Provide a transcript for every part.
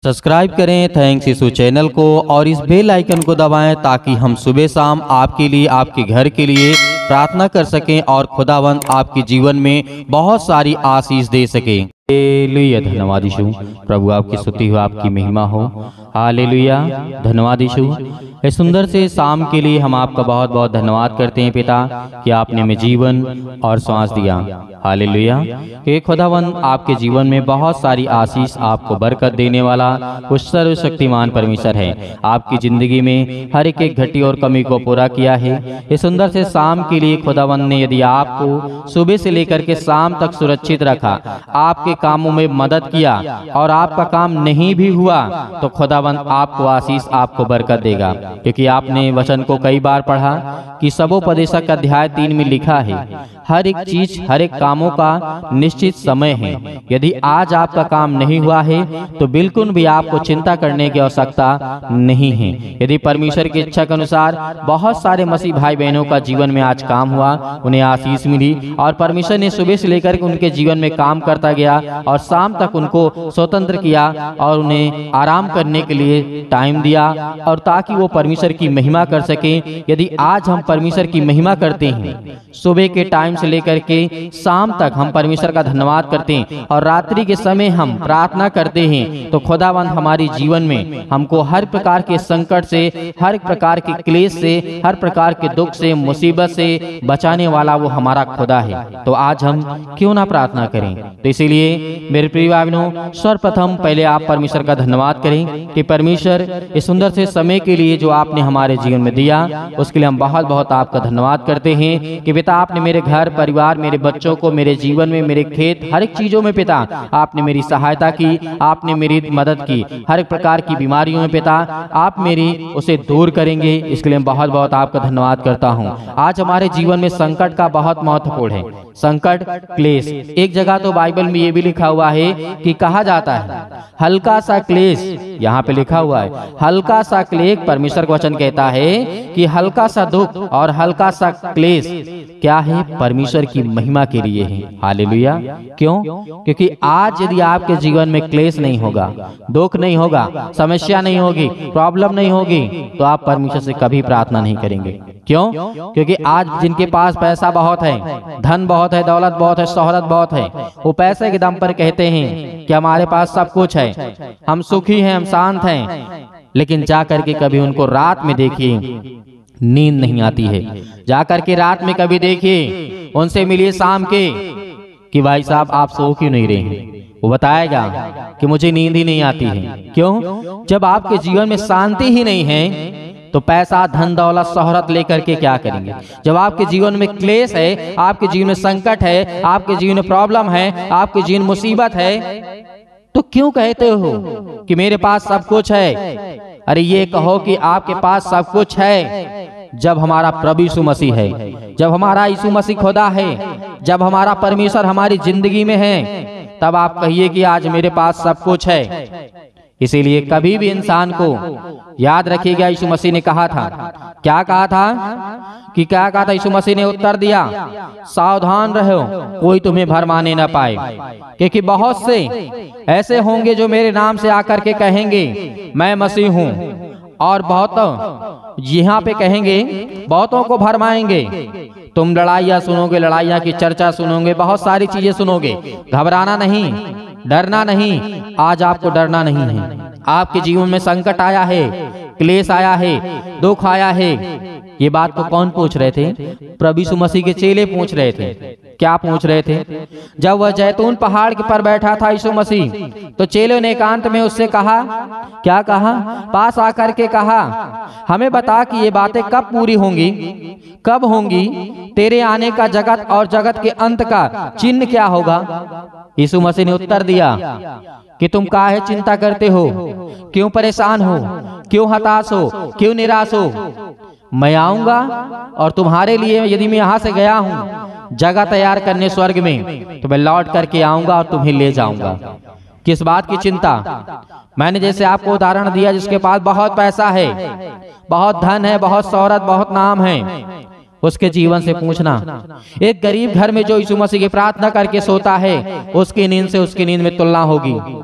Subscribe करें thanks यीशु channel को और इस बेल आइकन को दबाएं ताकि हम सुबह शाम आपके लिए आपके घर के लिए प्रार्थना कर सकें और खुदावंद आपके जीवन में बहुत सारी आशीष दे सके। हालेलुया, धन्यवाद यीशु। प्रभु आपकी स्तुति हो, आपकी महिमा हो। हालेलुया, धन्यवाद यीशु। इस सुंदर से शाम के लिए हम आपका बहुत बहुत धन्यवाद करते हैं पिता कि आपने हमें जीवन और श्वास दिया। हालेलुया, कि खुदावंद आपके जीवन में बहुत सारी आशीष आपको बरकत देने वाला उस सर्वशक्तिमान परमेश्वर है। आपकी जिंदगी में हर एक घटी और कमी को पूरा किया है। इस सुंदर से शाम के लिए खुदावंद ने यदि आपको सुबह से लेकर के शाम तक सुरक्षित रखा, आपके कामों में मदद किया और आपका काम नहीं भी हुआ तो खुदावंद आपको आशीष आपको बरकत देगा। क्योंकि आपने वचन को कई बार पढ़ा कि सबोपदेशक अध्याय 3 में लिखा है हर एक चीज हर एक कामों का निश्चित समय है। यदि आज आपका काम नहीं हुआ है तो बिल्कुल भी आपको चिंता करने की आवश्यकता नहीं है। यदि परमेश्वर की इच्छा के अनुसार बहुत सारे मसीह भाई बहनों का जीवन में आज काम हुआ, उन्हें आशीष मिली और परमेश्वर ने सुबह से लेकर उनके जीवन में काम करता गया और शाम तक उनको स्वतंत्र किया और उन्हें आराम करने के लिए टाइम दिया और ताकि वो परमेश्वर की महिमा कर सके। यदि आज हम परमेश्वर की महिमा करते हैं, सुबह के टाइम से लेकर के शाम तक हम परमेश्वर का धन्यवाद करते हैं और रात्रि के समय हम प्रार्थना करते हैं, तो खुदावंद हमारे जीवन में हमको हर प्रकार के संकट से, हर प्रकार के क्लेश से, हर प्रकार के दुख से, मुसीबत से बचाने वाला वो हमारा खुदा है। तो आज हम क्यों ना प्रार्थना करें। तो इसीलिए मेरे प्रिय भाई बहनों, सर्वप्रथम पहले आप परमेश्वर का धन्यवाद करें कि परमेश्वर इस सुंदर से समय के लिए जो आपने हमारे जीवन में दिया उसके लिए हम बहुत बहुत आपका धन्यवाद करते हैं कि पिता आपने मेरे घर परिवार, मेरे बच्चों को, मेरे जीवन में, मेरे खेत, हर एक चीजों में पिता आपने मेरी सहायता की, आपने मेरी मदद की। हर एक प्रकार की बीमारियों में पिता आप मेरी उसे दूर करेंगे, इसके लिए बहुत बहुत आपका धन्यवाद करता हूँ। आज हमारे जीवन में संकट का बहुत महत्वपूर्ण है, संकट, क्लेश। एक जगह तो बाइबल में ये भी लिखा हुआ है कि कहा जाता है हल्का सा क्लेश, यहाँ पे लिखा हुआ है हल्का सा क्लेश। परमेश्वर का वचन कहता है कि हल्का सा दुख और हल्का सा क्लेश क्या है, परमेश्वर की महिमा के लिए है। हालेलुया। क्यों? क्योंकि आज यदि आपके जीवन में क्लेश नहीं होगा, दुख नहीं होगा, समस्या नहीं होगी, प्रॉब्लम नहीं होगी, तो आप परमेश्वर से कभी प्रार्थना नहीं करेंगे। क्यों? क्योंकि आज जिनके पास पैसा बहुत है, धन बहुत है, दौलत बहुत है, शोहरत बहुत है, वो पैसे के दम पर कहते हैं कि हमारे पास सब कुछ है, हम सुखी हैं, हम शांत हैं, लेकिन जा करके कभी उनको रात में देखिए नींद नहीं आती है। जाकर के रात में कभी देखिए, उनसे मिलिए शाम के कि भाई साहब आप सो क्यों नहीं रहे हैं, वो बताएगा कि मुझे नींद ही नहीं आती है। क्यों? जब आपके जीवन में शांति ही नहीं है तो पैसा, धन, दौलत, शोहरत लेकर के क्या करेंगे। जब आपके जीवन में क्लेश है, आपके जीवन में संकट है, आपके जीवन में प्रॉब्लम है, आपके जीवन में मुसीबत है, तो क्यों कहते हो कि मेरे पास सब कुछ है। अरे ये कहो कि आपके पास सब कुछ है जब हमारा प्रभु यीशु मसीह है, जब हमारा यीशु मसीह खुदा है, जब हमारा परमेश्वर हमारी जिंदगी में है, तब आप कहिए कि आज मेरे पास सब कुछ है। इसीलिए कभी भी इंसान को याद रखिएगा, यीशु मसीह ने कहा था, क्या कहा था कि क्या कहा था यीशु मसीह ने उत्तर दिया, सावधान रहो कोई तुम्हें भरमाने न पाए, क्योंकि बहुत से ऐसे होंगे जो मेरे नाम से आकर के कहेंगे मैं मसीह हूँ, और बहुत यहाँ पे कहेंगे, बहुतों को भरमाएंगे। तुम लड़ाइयाँ सुनोगे, लड़ाइयाँ की चर्चा सुनोगे, बहुत सारी चीजें सुनोगे। घबराना नहीं, डरना नहीं, आज आपको डरना नहीं है। आपके जीवन में संकट आया है, क्लेश आया है, दुख आया है, ये बात को कौन पूछ रहे थे? प्रभु यीशु मसीह के चेले पूछ रहे थे। क्या पूछ रहे थे? जब वह जैतून पहाड़ के पर बैठा था यीशु मसीह, तो चेलों ने एकांत में उससे कहा, क्या कहा? पास आकर के कहा, हमें बता कि ये बातें कब पूरी होंगी, कब होंगी, तेरे आने का जगत और जगत के अंत का चिन्ह क्या होगा। यीशु मसीह ने उत्तर दिया कि तुम काहे चिंता करते हो, क्यों परेशान हो, क्यों हताश हो, क्यों निराश हो। मैं आऊंगा और तुम्हारे लिए यदि मैं यहाँ से गया हूँ जगह तैयार करने स्वर्ग में, तो मैं लौट करके आऊंगा और तुम्हें ले जाऊंगा। किस बात की चिंता? मैंने जैसे आपको उदाहरण दिया, जिसके पास बहुत पैसा है, बहुत धन है, बहुत शोहरत, बहुत नाम है, उसके जीवन से पूछना। एक गरीब घर में जो यीशु मसीह की प्रार्थना करके सोता है, उसकी नींद से उसकी नींद में तुलना होगी।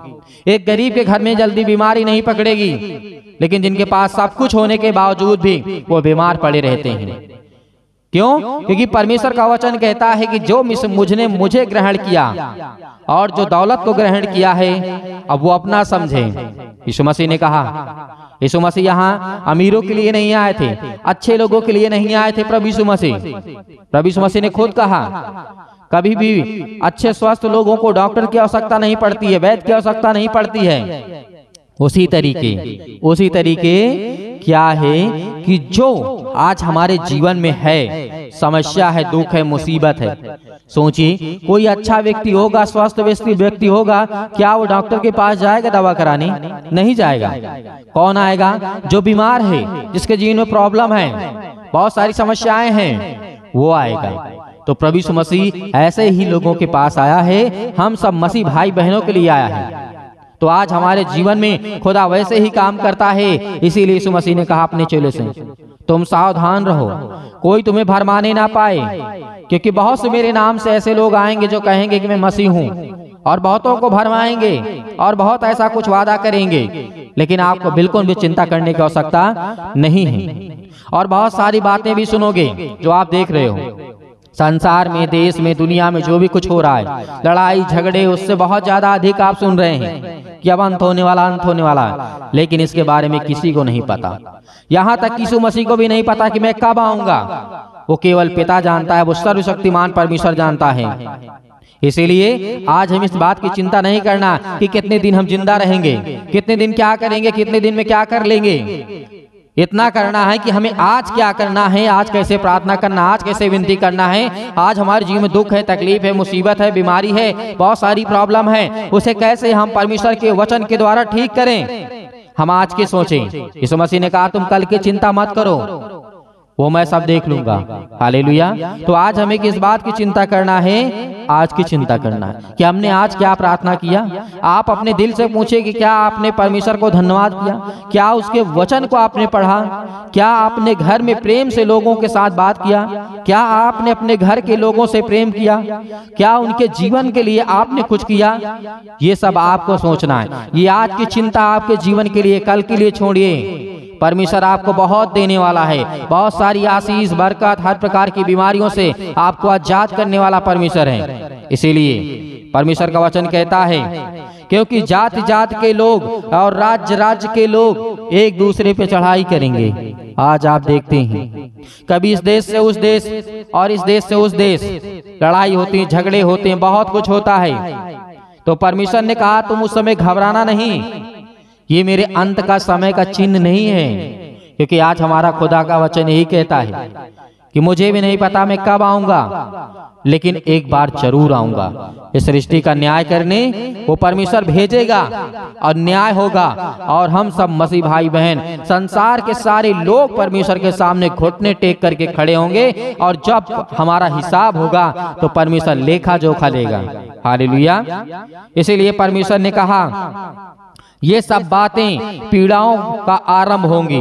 एक गरीब के घर में जल्दी बीमारी नहीं पकड़ेगी, लेकिन जिनके पास सब कुछ होने के बावजूद भी वो बीमार पड़े रहते हैं। क्यों? क्योंकि परमेश्वर का वचन कहता है कि जो मुझे ग्रहण किया और जो दौलत को ग्रहण किया है अब वो अपना समझे। यीशु मसीह ने कहा, यीशु मसीह यहाँ अमीरों के लिए नहीं आए थे, अच्छे लोगों के लिए नहीं आए थे। प्रभु यीशु मसीह ने खुद कहा, कभी भी अच्छे स्वस्थ लोगों को डॉक्टर की आवश्यकता नहीं पड़ती है, वैद्य की आवश्यकता नहीं पड़ती है। उसी तरीके क्या है कि जो आज हमारे जीवन में है, समस्या है, दुख है, मुसीबत है। सोचिए, कोई अच्छा व्यक्ति होगा, स्वस्थ व्यक्ति होगा, क्या वो डॉक्टर के पास जाएगा दवा कराने? नहीं जाएगा। कौन आएगा? जो बीमार है, जिसके जीवन में प्रॉब्लम है, बहुत सारी समस्याएं हैं, वो आएगा। तो प्रभु यीशु मसीह ऐसे ही लोगों के पास आया है, हम सब मसीह भाई बहनों के लिए आया है। तो आज हमारे जीवन में खुदा वैसे ही काम करता है। इसीलिए यीशु मसीह ने कहा अपने चेले से, तुम सावधान रहो, कोई तुम्हें भरमाने ना पाए, क्योंकि बहुत से मेरे नाम से ऐसे लोग आएंगे जो कहेंगे कि मैं मसीह हूँ, और बहुतों को भरमाएंगे और बहुत ऐसा कुछ वादा करेंगे। लेकिन आपको बिल्कुल भी चिंता करने की आवश्यकता नहीं है। और बहुत सारी बातें भी सुनोगे जो आप देख रहे हो, संसार में, देश में, दुनिया में जो भी कुछ हो रहा है, लड़ाई झगड़े, उससे बहुत ज्यादा अधिक आप सुन रहे हैं कि अब अंत होने वाला। लेकिन इसके बारे में किसी को नहीं पता। यहाँ तक यीशु मसीह को भी नहीं पता कि मैं कब आऊंगा। वो केवल पिता जानता है, वो सर्वशक्तिमान परमेश्वर जानता है। इसीलिए आज हम इस बात की चिंता नहीं करना कि कितने दिन हम जिंदा रहेंगे, कितने दिन क्या करेंगे, कितने दिन में क्या कर लेंगे। इतना करना है कि हमें आज क्या करना है, आज कैसे प्रार्थना करना, आज कैसे विनती करना है। आज हमारे जीवन में दुख है, तकलीफ है, मुसीबत है, बीमारी है, बहुत सारी प्रॉब्लम है, उसे कैसे हम परमेश्वर के वचन के द्वारा ठीक करें, हम आज के सोचें। यीशु मसीह ने कहा, तुम कल की चिंता मत करो, वो मैं सब देख लूंगा। हालेलुया। तो आज हमें किस बात की चिंता करना है? आज की चिंता करना है कि हमने आज क्या प्रार्थना किया। आप अपने दिल से पूछे कि क्या आपने परमेश्वर को धन्यवाद किया, क्या उसके वचन को आपने पढ़ा, क्या आपने घर में प्रेम से लोगों के साथ बात किया, क्या आपने अपने घर के लोगों से प्रेम किया, क्या उनके जीवन के लिए आपने कुछ किया। ये सब आपको सोचना है। ये आज की चिंता आपके जीवन के लिए, कल के लिए छोड़िए। परमेश्वर आपको बहुत देने वाला है, बहुत सारी आशीष, बरकत, हर प्रकार की बीमारियों से आपको आजाद करने वाला परमेश्वर है। इसीलिए परमेश्वर का वचन कहता है, क्योंकि जाति जाति के लोग और राज्य राज्य के लोग एक दूसरे पे चढ़ाई करेंगे। आज आप देखते हैं कभी इस देश से उस देश और इस देश से उस देश लड़ाई होती है, झगड़े होते हैं, बहुत कुछ होता है। तो परमेश्वर ने कहा, तुम उस समय घबराना नहीं, ये मेरे अंत का समय का चिन्ह नहीं है। क्योंकि आज हमारा खुदा का वचन यही कहता है कि मुझे भी नहीं पता मैं कब आऊंगा, लेकिन एक बार जरूर आऊंगा। इस सृष्टि का न्याय करने वो परमेश्वर भेजेगा और न्याय होगा, और हम सब मसीह भाई बहन, संसार के सारे लोग परमेश्वर के सामने घुटने टेक करके खड़े होंगे, और जब हमारा हिसाब होगा तो परमेश्वर लेखा जोखा लेगा। हालेलुया। इसीलिए परमेश्वर ने कहा, ये सब बातें पीड़ाओं का आरंभ होंगी,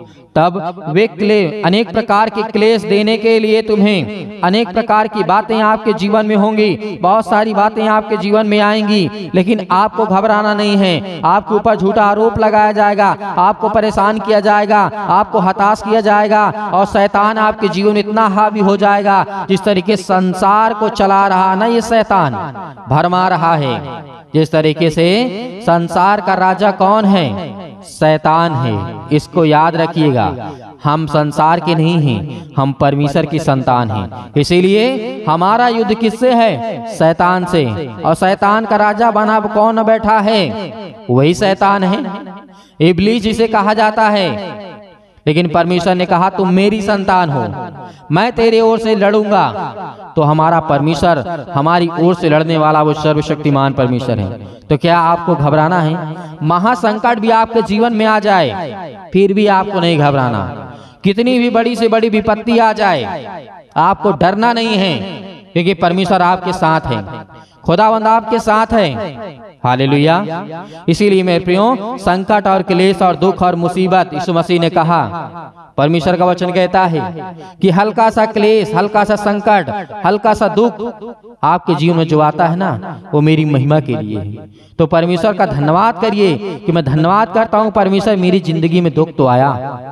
तब वे अनेक प्रकार के क्लेश देने के लिए तुम्हें अनेक प्रकार की बातें आपके जीवन में होंगी, बहुत सारी बातें आपके जीवन में आएंगी। लेकिन आपको घबराना नहीं है। आपके ऊपर झूठा आरोप लगाया जाएगा, आपको परेशान किया जाएगा, आपको हताश किया जाएगा, और शैतान आपके जीवन में इतना हावी हो जाएगा। जिस तरीके संसार को चला रहा ना ये शैतान, भरमा रहा है, जिस तरीके से संसार का राजा कौन है? शैतान है। इसको याद रखिएगा, हम संसार के नहीं हैं, हम परमेश्वर की संतान हैं। इसीलिए हमारा युद्ध किससे है? शैतान से। और शैतान का राजा बना कौन बैठा है? वही शैतान है, इब्लीस जिसे कहा जाता है। लेकिन परमेश्वर ने कहा, तुम मेरी संतान हो, मैं तेरे ओर से लड़ूंगा। तो हमारा परमेश्वर हमारी ओर से लड़ने वाला वो सर्वशक्तिमान परमेश्वर है। तो क्या आपको घबराना है? महासंकट भी आपके जीवन में आ जाए, फिर भी आपको नहीं घबराना। कितनी भी बड़ी से बड़ी विपत्ति आ जाए, आपको डरना नहीं है, क्योंकि परमेश्वर आपके साथ है, खुदावंद आपके साथ है। हालेलुया। इसीलिए मेरे प्रियो, संकट और क्लेश और दुख और मुसीबत, यीशु मसीह ने कहा, परमेश्वर का वचन कहता है कि हल्का सा क्लेश, हल्का सा संकट, हल्का सा दुख आपके जीवन में जो आता है ना, वो मेरी महिमा के लिए है। तो परमेश्वर का धन्यवाद करिए कि मैं धन्यवाद करता हूँ परमेश्वर, मेरी जिंदगी में दुख तो आया,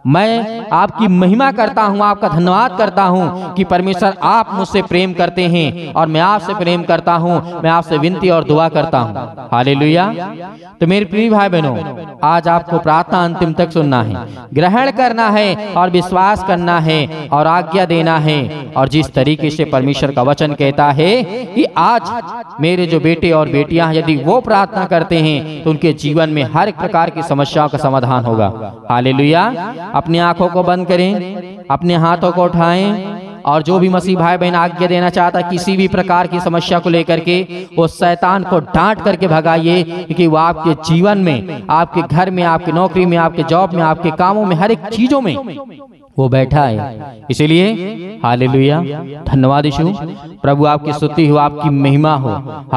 मैं आपकी महिमा करता हूं, आपका धन्यवाद करता हूं कि परमेश्वर आप मुझसे प्रेम करते हैं और मैं आपसे प्रेम करता हूं। मैं आपसे विनती और दुआ करता हूं। हालेलुया। तो मेरे प्रिय भाई बहनों, आज आपको प्रार्थना अंतिम तक सुनना है, ग्रहण करना है और विश्वास करना है और आज्ञा देना है। और जिस तरीके से परमेश्वर का वचन कहता है कि आज मेरे जो बेटे और बेटियां, यदि वो प्रार्थना करते हैं तो उनके जीवन में हर एक प्रकार की समस्याओं का समाधान होगा। हालेलुया। अपनी आंखों को बंद करें, अपने हाथों को उठाएं और जो भी मसीह भाई बहन आज्ञा देना चाहता किसी भी प्रकार की समस्या को लेकर के, वो शैतान को डांट करके भगाइए, क्योंकि वो आपके जीवन में, आपके घर में, आपकी नौकरी में, आपके जॉब में, आपके कामों में, हर एक चीजों में वो बैठा है। इसीलिए हालेलुया, धन्यवाद यीशु। प्रभु आपकी स्तुति हो, आपकी महिमा हो।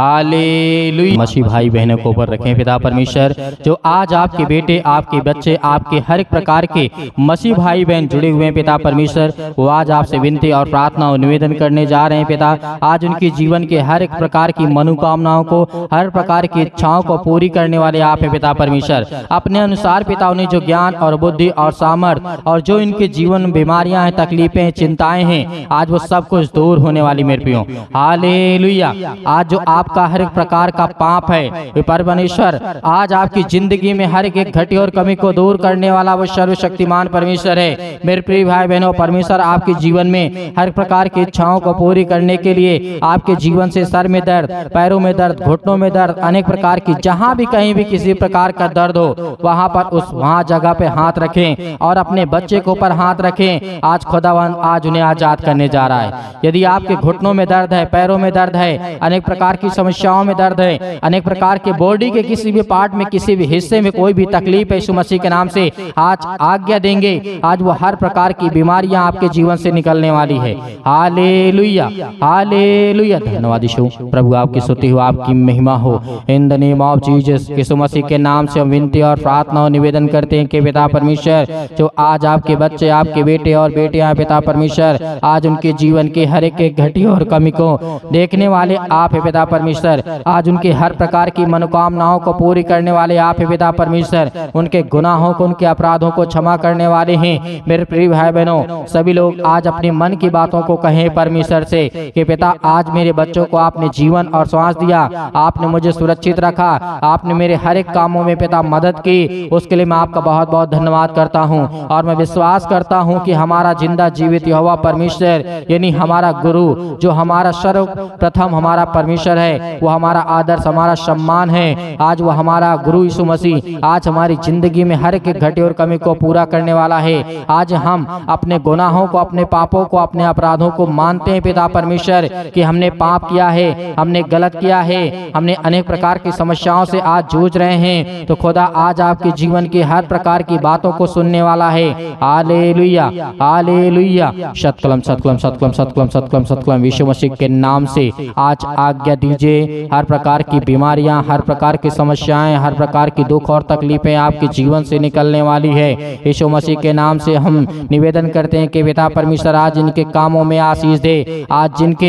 हालेलुया। मसीह भाई बहनों को ऊपर रखें पिता परमेश्वर, जो आज आपके बेटे, आपके बच्चे, आपके हर एक प्रकार के मसीह भाई बहन जुड़े हुए हैं पिता परमेश्वर, वो आज आपसे विनती और प्रार्थना और निवेदन करने जा रहे हैं पिता। आज उनके जीवन के हर एक प्रकार की मनोकामनाओं को, हर प्रकार की इच्छाओं को पूरी करने वाले आप हैं पिता परमेश्वर। अपने अनुसार पिता उन्हें जो ज्ञान और बुद्धि और सामर्थ्य और जो इनके जीवन बीमारियां हैं, तकलीफें, चिंताएं हैं, आज वो सब कुछ दूर होने वाली मेरे प्रियो। हालेलुया। आज जो आपका हर एक प्रकार का पाप है परमेश्वर, आज आपकी जिंदगी में हर एक घटी और कमी को दूर करने वाला वो सर्वशक्तिमान परमेश्वर है। मेरे प्रिय भाई बहनों, परमेश्वर आपके जीवन में हर प्रकार की इच्छाओं को पूरी करने के लिए आपके जीवन से सर में दर्द, पैरों में दर्द, घुटनों में दर्द, अनेक प्रकार की, जहां भी कहीं भी किसी प्रकार का दर्द हो, वहां जगह पे हाथ रखें और अपने बच्चे के ऊपर हाथ रखें। आज खुदावंद आज उन्हें आजाद करने जा रहा है। यदि आपके घुटनों में दर्द है, पैरों में दर्द है, अनेक प्रकार की समस्याओं में दर्द है, अनेक प्रकार के बॉडी के किसी भी पार्ट में, किसी भी हिस्से में कोई भी तकलीफ है, यीशु मसीह के नाम से आज आज्ञा देंगे, आज वो हर प्रकार की बीमारियां आपके जीवन से निकलने वाली है। Hallelujah, hallelujah. धन्यवाद यीशु। प्रभु आपकी स्तुति हो, आपकी महिमा हो। In the name of Jesus, Yeshu Masih के नाम से हम विनती और प्रार्थना और निवेदन करते हैं कि पिता परमेश्वर, जो आज आपके बच्चे, आपके बेटे और बेटियां पिता परमेश्वर, आज उनके जीवन के हर एक घटी और कमी को देखने वाले आप है पिता परमेश्वर। आज उनके हर प्रकार की मनोकामनाओं को पूरी करने वाले आप है पिता परमेश्वर। उनके गुनाहों को, उनके अपराधों को क्षमा करने वाले हैं। मेरे प्रिय भाई बहनों, सभी लोग आज अपने मन की बातों को कहें परमेश्वर से कि पिता, आज मेरे बच्चों को आपने जीवन और श्वास दिया, आपने मुझे सुरक्षित रखा, आपने मेरे हर एक कामों में पिता मदद की, उसके लिए मैं आपका बहुत बहुत धन्यवाद करता हूँ। और मैं विश्वास करता हूँ कि हमारा जिंदा जीवित यहोवा परमेश्वर, यानी हमारा गुरु, जो हमारा सर्वप्रथम हमारा परमेश्वर है, वो हमारा आदर्श, हमारा सम्मान है। आज वो हमारा गुरु यीशु मसीह आज हमारी जिंदगी में हर एक घटी और कमी को पूरा करने वाला है। आज हम अपने गुनाहों को, अपने पापों को, अपने अपराधों को मानते हैं पिता परमेश्वर कि हमने पाप किया है, हमने गलत किया है, हमने अनेक प्रकार की समस्याओं से आज जूझ रहे हैं। तो खुदा आज आपके जीवन की हर प्रकार की बातों को सुनने वाला है। Hallelujah, hallelujah. सतकलम सतकलम सतकलम सतकलम सतकलम सतकलम। यीशु मसीह के नाम से आज आज्ञा दीजिए, हर प्रकार की बीमारियां, हर प्रकार की समस्याएं, हर प्रकार की दुख और तकलीफें आपके जीवन से निकलने वाली है। यीशु मसीह के नाम से हम निवेदन करते हैं कि पिता परमेश्वर आज इनके कामों में आशीष दे। आज जिनके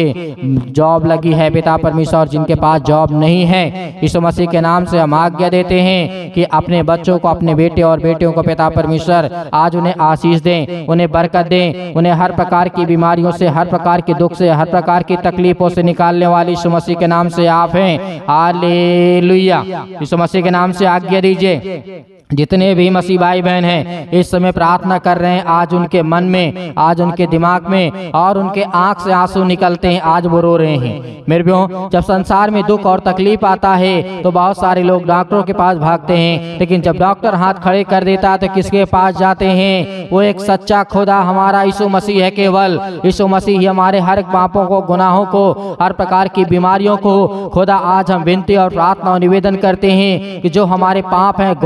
जॉब लगी है पिता परमेश्वर, जिनके पास जॉब नहीं है, यीशु मसीह के नाम से हम आज्ञा देते हैं कि अपने बच्चों को, अपने बेटे और बेटियों को पिता परमेश्वर आज उन्हें आशीष दें, उन्हें बरकत दें, उन्हें हर प्रकार की बीमारियों से, हर प्रकार के दुख से, हर प्रकार की तकलीफों से निकालने वाली यीशु मसीह के नाम से आप हैं। हालेलुया। यीशु मसीह के नाम से आज्ञा दीजिए। जितने भी मसीह भाई बहन हैं इस समय प्रार्थना कर रहे हैं, आज उनके मन में, आज उनके दिमाग में और उनके आंख से आंसू निकलते हैं, आज वो रो रहे हैं। मेरे प्रियो, जब संसार में दुख और तकलीफ आता है तो बहुत सारे लोग डॉक्टरों के पास भागते हैं, लेकिन जब डॉक्टर हाथ खड़े कर देता है तो किसके पास जाते हैं? वो एक सच्चा खुदा हमारा यीशु मसीह है। केवल यीशु मसीह ही हमारे हर पापों को, गुनाहों को, हर प्रकार की बीमारियों को खुदा आज हम विनती और प्रार्थना और निवेदन करते हैं कि जो हमारे पाप हैं, गुनाह हैं,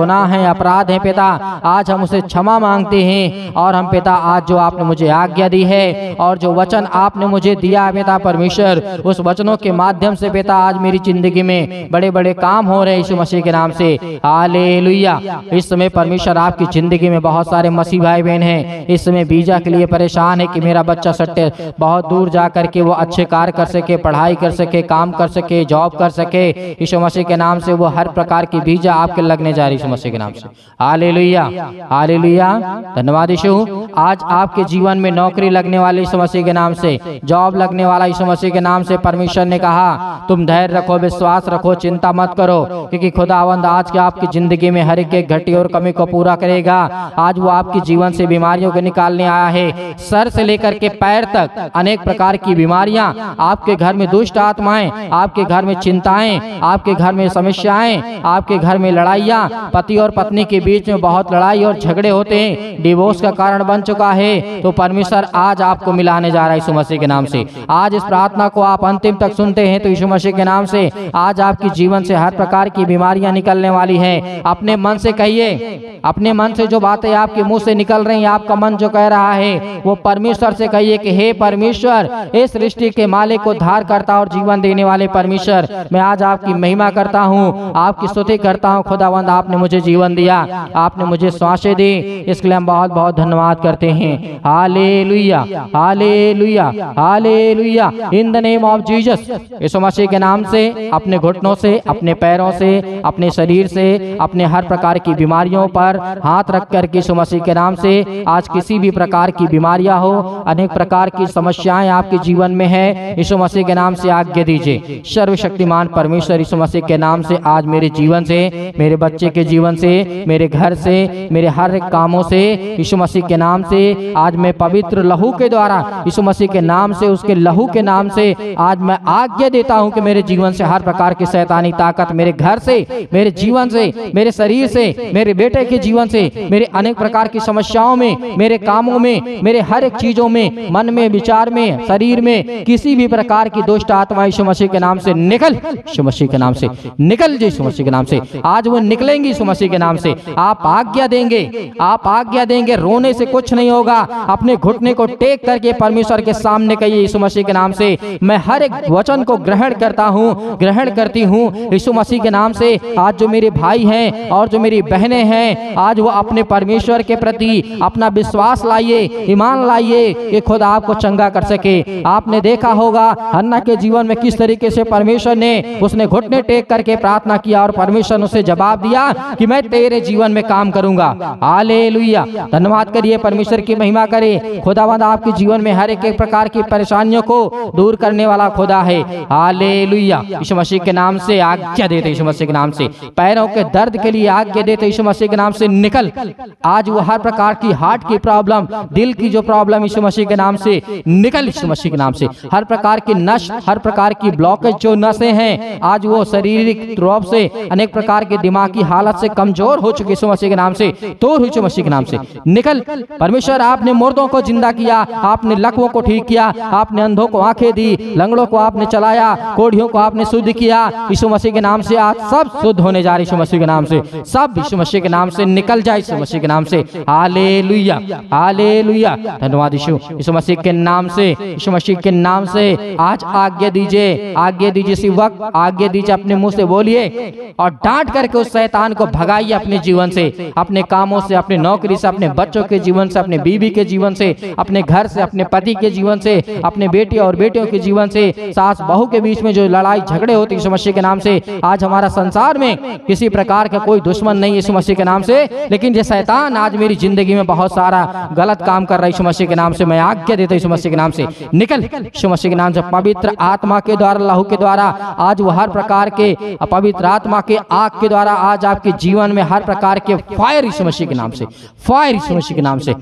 अपराध हैं पिता, आज हम उसे क्षमा मांगते हैं। और हम पिता आज जो आपने मुझे आज्ञा दी है और जो वचन आपने मुझे दिया है पिता परमेश्वर, उस वचनों के माध्यम से पिता आज मेरी जिंदगी में बड़े बड़े काम हो रहे हैं यीशु मसीह के नाम से। हालेलुया। इस समय परमेश्वर आपकी जिंदगी में बहुत सारे मसीह भाई बहन हैं, इस समय वीजा के लिए परेशान है कि मेरा बच्चा सट्टे बहुत दूर जा करके वो अच्छे कार्य कर सके, पढ़ाई कर सके, काम कर सके, जॉब कर सके। यीशु मसीह के नाम से वो हर प्रकार की वीजा आपके लगने जा रही यीशु मसीह के नाम से। Hallelujah, hallelujah. धन्यवाद यीशु। आज आपके जीवन में नौकरी लगने वाली यीशु मसीह के नाम से, जॉब लगने वाला यीशु मसीह के नाम से। परमेश्वर ने कहा तुम धैर्य रखो, विश्वास रखो, चिंता मत करो, क्योंकि खुदावंद आज के आपकी जिंदगी में हर एक घटी और कमी को पूरा करेगा। आज वो आपकी जीवन से बीमारियों को निकालने आया है। सर से लेकर के पैर तक अनेक प्रकार की बीमारियां, आपके घर में दुष्ट आत्माएं, आपके घर में चिंताएं, आपके घर में समस्याएं, आपके घर में लड़ाइयां, पति और पत्नी के बीच में बहुत लड़ाई और झगड़े होते हैं, डिवोर्स का कारण बन चुका है। तो परमेश्वर आज आपको मिलाने जा रहा है यीशु मसीह के नाम से। आज इस प्रार्थना को आप अंतिम तक सुनते हैं तो यीशु मसीह के नाम से आज आपकी जीवन से हर प्रकार की बीमारियां निकलने वाली हैं। अपने मन से कहिए, अपने मन से जो बातें आपके मुंह से निकल रही हैं, आपका मन जो कह रहा है वो परमेश्वर से कहिए कि हे परमेश्वर, इस सृष्टि के मालिक को धार करता और जीवन देने वाले परमेश्वर, मैं आज आपकी महिमा करता हूँ, आपकी स्तुति करता हूँ। खुदावंद आपने मुझे जीवन दिया, आपने मुझे सांसें दी, इसके लिए हम बहुत बहुत धन्यवाद करते हैं। Hallelujah, hallelujah, hallelujah. In the name of Jesus, Yeshu Masih के नाम से अपने घुटनों से, अपने पैरों से, अपने शरीर से, अपने हर प्रकार की बीमारियों पर हाथ रख कर यीशु मसीह के नाम से आज किसी भी प्रकार की बीमारियां हो, अनेक प्रकार की समस्याएं आपके जीवन में है, यीशु मसीह के नाम से आज्ञा दीजिए। सर्वशक्तिमान परमेश्वर यीशु मसीह के नाम से आज मेरे जीवन से, मेरे बच्चे के जीवन से, मेरे घर से, मेरे हर एक कामों से यीशु मसीह के नाम से आज मैं पवित्र लहू के द्वारा यीशु मसीह के नाम से, उसके लहू के नाम से आज मैं आज्ञा देता हूं कि मेरे जीवन से हर प्रकार की शैतानी ताकत मेरे घर से, मेरे जीवन से, मेरे शरीर से, मेरे बेटे के जीवन से, मेरे अनेक प्रकार की समस्याओं में, मेरे कामों में, मेरे हर एक चीजों में, मन में, विचार में, शरीर में किसी भी प्रकार की दुष्ट आत्मा यीशु मसीह के नाम से निकल, यीशु मसीह के नाम से निकल, यीशु मसीह के नाम से आज वो निकलेंगी यीशु मसीह के नाम से। आप आज्ञा देंगे, आप आज्ञा देंगे, रोने से कुछ नहीं होगा। अपने घुटने को टेक करके परमेश्वर के सामने कहिए यीशु मसीह के नाम से मैं हर एक वचन को ग्रहण करता हूँ, ग्रहण करती हूँ यीशु मसीह के नाम से। आज जो मेरे भाई हैं और जो मेरी बहनें हैं, आज वो अपने परमेश्वर के प्रति अपना विश्वास लाइए, ईमान लाइए कि खुद आपको चंगा कर सके। आपने देखा होगा हन्ना के जीवन में किस तरीके से परमेश्वर ने, उसने घुटने टेक करके प्रार्थना किया और परमेश्वर ने उसे जवाब दिया कि मैं तेरे जीवन में काम करूंगा। हालेलुया। धन्यवाद करिए, परमेश्वर की महिमा करे। खुदावंद आपके जीवन में हर एक प्रकार की परेशानियों को दूर करने वाला खुदा है। हालेलुया। यीशु मसीह के नाम से आज्ञा देते, यीशु मसीह के नाम से पैरों के दर्द के लिए आज्ञा देते, यीशु मसीह के नाम से निकल। आज वो हर प्रकार की हार्ट की प्रॉब्लम, दिल की जो प्रॉब्लम, यीशु मसीह के नाम से निकल, यीशु मसीह के नाम से हर प्रकार की नस, हर प्रकार की ब्लॉकेज जो नसें हैं, आज वो शारीरिक रूप से, अनेक प्रकार के दिमागी हालत से कमजोर हो चुके यीशु मसीह के नाम से तोड़, यीशु मसीह के नाम से निकल। परमेश्वर आपने मुर्दों को जिंदा किया, आपने लकवों को ठीक किया, आपने अंधों को आंखें दी, लंगड़ों को आपने चलाया, कोढ़ियों को आपने शुद्ध किया। यीशु मसीह के नाम से आज सब शुद्ध होने जा रहे यीशु मसीह के नाम से, सब यीशु मसीह के नाम से निकल जाए यीशु मसीह के नाम से। Hallelujah, hallelujah. धन्यवाद यीशु, यीशु मसीह के नाम से, यीशु मसीह के नाम से आज आज्ञा दीजिए, आज्ञा दीजिए इसी वक्त, आज्ञा दीजिए, अपने मुंह से बोलिए और डांट करके उस शैतान को भगाइए अपने जीवन से, अपने कामों से, अपने नौकरी से, अपने बच्चों के जीवन से, अपने बीवी के जीवन से, अपने घर से, अपने पति के जीवन से, अपने बेटे और बेटियों के जीवन से, सास बहू के बीच में जो लड़ाई झगड़े होते यीशु मसीह के नाम से। आज हमारा संसार में किसी प्रकार का कोई दुश्मन नहीं यीशु मसीह के नाम से, लेकिन ये शैतान आज मेरी जिंदगी में बहुत सारा गलत काम कर रहा है यीशु मसीह के नाम से। मैं आज्ञा देता हूं यीशु मसीह के नाम से निकल, यीशु मसीह के नाम से पवित्र आत्मा के द्वारा, लहू के द्वारा आज वो हर प्रकार के पवित्र आत्मा के आग के द्वारा आज आपके जीवन में हर प्रकार के फायर यीशु मसीह के नाम से, फायर यीशु मसीह के नाम से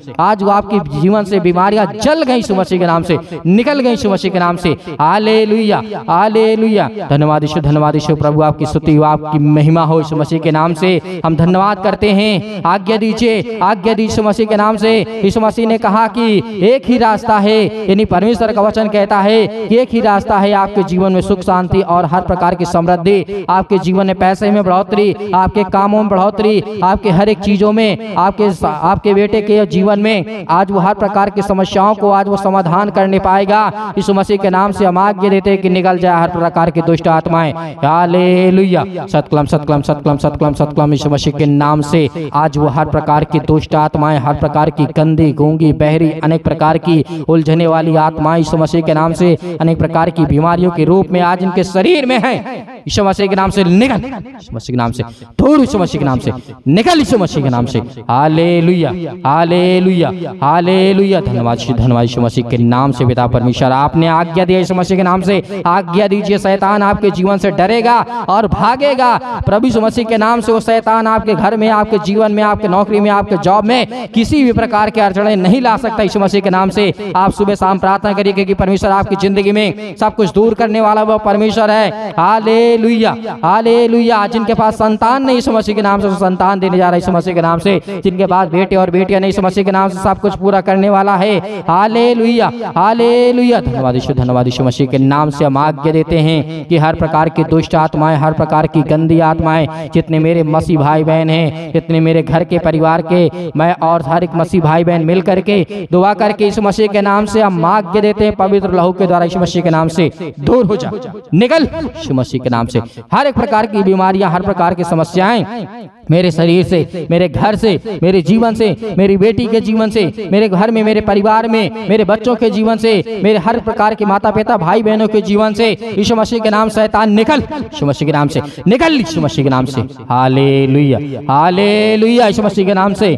आज वो आपकी जीवन से बीमारियां जल गई यीशु मसीह के नाम से, निकल गई यीशु मसीह के नाम से। Hallelujah, hallelujah. धन्यवाद यीशु, धन्यवाद यीशु। प्रभु आपकी स्तुति हो, आपकी महिमा हो यीशु मसीह के नाम से। हम धन्यवाद करते हैं। आज्ञा दीजिए, आज्ञा दीजिए यीशु मसीह के नाम से। यीशु मसीह ने कहा कि एक ही रास्ता है, यानी परमेश्वर का वचन कहता है कि एक ही रास्ता है आपके जीवन में सुख शांति और हर प्रकार की समृद्धि, आपके जीवन में पैसे में बढ़ोतरी, आपके कामों में बढ़ोतरी, आपके हर एक चीजों में, आपके बेटे के जीवन में आज वो हर प्रकार की समस्याओं को आज वो समाधान करने पाएगा। यीशु मसीह के नाम से हम आज्ञा देते हैं कि निकल जाए हर प्रकार की दुष्ट आत्माएं। हालेलुया। सतकलम सतकलम सतकलम सतकलम सतकलम। यीशु मसीह के नाम से आज वो हर प्रकार की दुष्ट आत्माएं, हर प्रकार की गंदी, गूंगी, बहरी, अनेक प्रकार की उलझने वाली आत्माएं यीशु मसीह के नाम से, अनेक प्रकार की बीमारियों के रूप में आज इनके शरीर में है, यीशु मसीह के नाम से निकल, यीशु मसीह के नाम से दूर, यीशु मसीह के नाम से निकल, यीशु मसीह के नाम से। Hallelujah, hallelujah, hallelujah. धन्यवाद यीशु मसीह के नाम से। पिता परमेश्वर आपने आज्ञा दिया यीशु मसीह के नाम से, आज्ञा दीजिए, शैतान आपके जीवन से डरेगा और भागेगा। प्रभु यीशु मसीह के नाम से वो शैतान आपके घर में, आपके जीवन में, आपके नौकरी में, आपके जॉब में किसी भी प्रकार के अड़चने नहीं ला सकता यीशु मसीह के नाम से। आप सुबह शाम प्रार्थना करिए क्योंकि परमेश्वर आपकी जिंदगी में सब कुछ दूर करने वाला वो परमेश्वर है। Hallelujah, hallelujah. जिनके पास संतान नहीं यीशु मसीह के नाम से संतान देने जा रहा है यीशु मसीह के नाम से। जिनके पास बेटे और बेटियां नहीं यीशु मसीह के नाम से सब कुछ पूरा करने वाला है। Hallelujah, hallelujah. धन्यवाद यीशु, धन्यवाद यीशु मसीह के नाम से हम आज्ञा देते हैं कि हर प्रकार की दुष्ट आत्माएं, हर प्रकार की गंदी आत्माएं, जितने मेरे मसीह भाई बहन हैं, जितने मेरे घर के परिवार के, मैं और हर एक मसीह भाई बहन मिल करके दुआ करके यीशु मसीह के नाम से हम आज्ञा देते हैं, पवित्र लहू के द्वारा यीशु मसीह के नाम से दूर हो जा, निकल यीशु मसीह के नाम से। हर एक प्रकार की बीमारियां, हर प्रकार की समस्याएं मेरे शरीर से, मेरे घर से, मेरे जीवन से, मेरी बेटी के जीवन से, मेरे घर में, मेरे परिवार में, मेरे बच्चों के जीवन से, मेरे हर प्रकार के माता पिता भाई बहनों के जीवन से यीशु मसीह के नाम शैतान निकल, यीशु मसीह के नाम से निकल, यीशु मसीह के नाम से। Hallelujah, hallelujah. यीशु मसीह के नाम से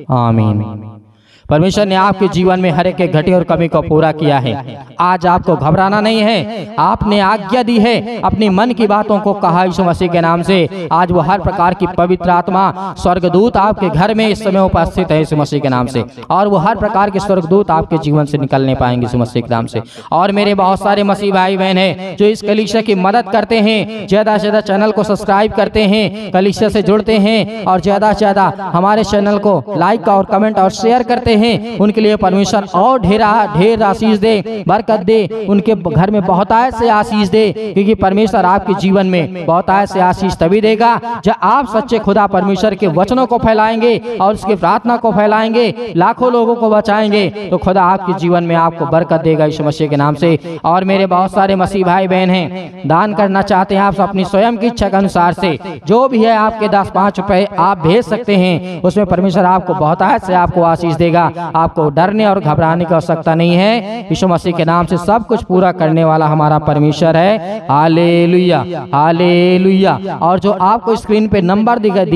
आमीन। परमेश्वर ने आपके जीवन में हर एक घटी और कमी को पूरा किया है। आज आपको घबराना नहीं है। आपने आज्ञा दी है, अपने मन की बातों को कहा यीशु मसीह के नाम से। आज वो हर प्रकार की पवित्र आत्मा, स्वर्गदूत आपके घर में इस समय उपस्थित है यीशु मसीह के नाम से, और वो हर प्रकार के स्वर्गदूत आपके जीवन से निकलने पाएंगे यीशु मसीह के नाम से। और मेरे बहुत सारे मसीह भाई बहन हैं जो इस कलीसिया की मदद करते हैं, ज्यादा से ज्यादा चैनल को सब्सक्राइब करते हैं, कलीसिया से जुड़ते हैं और ज्यादा से ज्यादा हमारे चैनल को लाइक और कमेंट और शेयर करते हैं। उनके लिए परमेश्वर और ढेर आशीष दे, बरकत दे, उनके घर में बहुतायत से आशीष दे, क्योंकि परमेश्वर आपके जीवन में बहुतायत से आशीष तभी देगा जब आप सच्चे खुदा परमेश्वर के वचनों को फैलाएंगे और उसकी प्रार्थना को फैलाएंगे, लाखों लोगों को बचाएंगे, तो खुदा आपके जीवन में आपको बरकत देगा यीशु मसीह के नाम से। और मेरे बहुत सारे मसीह भाई बहन हैं, दान करना चाहते हैं, आप अपनी स्वयं की इच्छा के अनुसार से जो भी है आपके 10-5 रुपए आप भेज सकते हैं, उसमें परमेश्वर आपको बहुतायत से आपको आशीष देगा। आपको डरने और घबराने की आवश्यकता नहीं है। यीशु मसीह के नाम से सब कुछ पूरा करने वाला हमारा परमेश्वर है। Hallelujah, hallelujah. और जो आपको स्क्रीन पे नंबर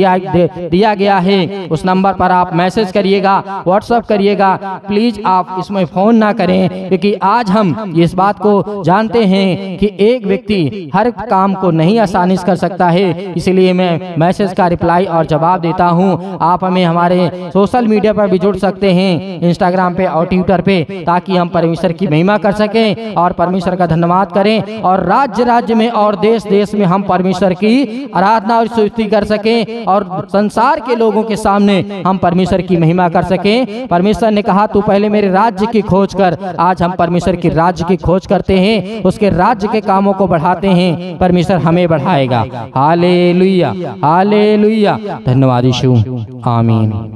दिया गया है, उस नंबर पर आप मैसेज करिएगा, व्हाट्सएप करिएगा। प्लीज आप इसमें फोन ना करें, क्योंकि आज हम इस बात को जानते हैं कि एक व्यक्ति हर काम को नहीं आसानी से कर सकता है, इसलिए मैं मैसेज का रिप्लाई और जवाब देता हूं। आप हमें हमारे सोशल मीडिया पर भी जुड़ सकते हैं, इंस्टाग्राम पे और ट्विटर पे, ताकि हम परमेश्वर की महिमा कर सकें और परमेश्वर का धन्यवाद करें, और राज्य राज्य में और देश देश में हम परमेश्वर की आराधना और स्तुति कर सकें, और संसार के लोगों के सामने हम परमेश्वर की महिमा कर सकें। परमेश्वर ने कहा तू पहले मेरे राज्य की खोज कर। आज हम परमेश्वर की राज्य की खोज करते हैं, उसके राज्य के कामों को बढ़ाते हैं, परमेश्वर हमें बढ़ाएगा। Hallelujah, hallelujah. धन्यवाद यीशु, आमीन।